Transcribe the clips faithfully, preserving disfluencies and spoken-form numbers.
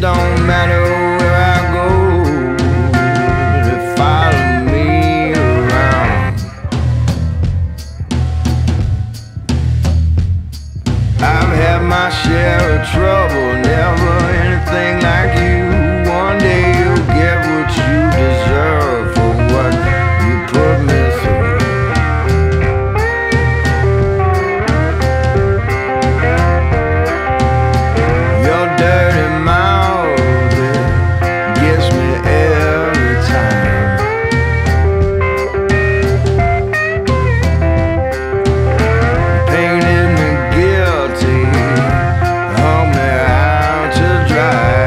don't matter where I go, they follow me around. I've had my share of trouble, never anything like you. One day you'll get what you deserve for what you put me through. Your dirty mouth, it gets me every time. Painted me guilty, hung me out to dry.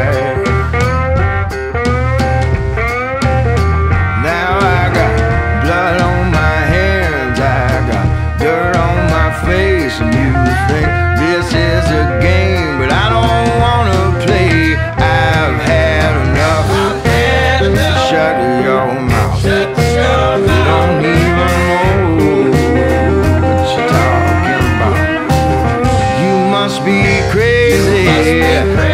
Now I got blood on my hands, I got dirt on my face, and you think this is a game, but I don't wanna play. I've had enough. Shut your mouth. You don't even know what you're talking about. You must be crazy.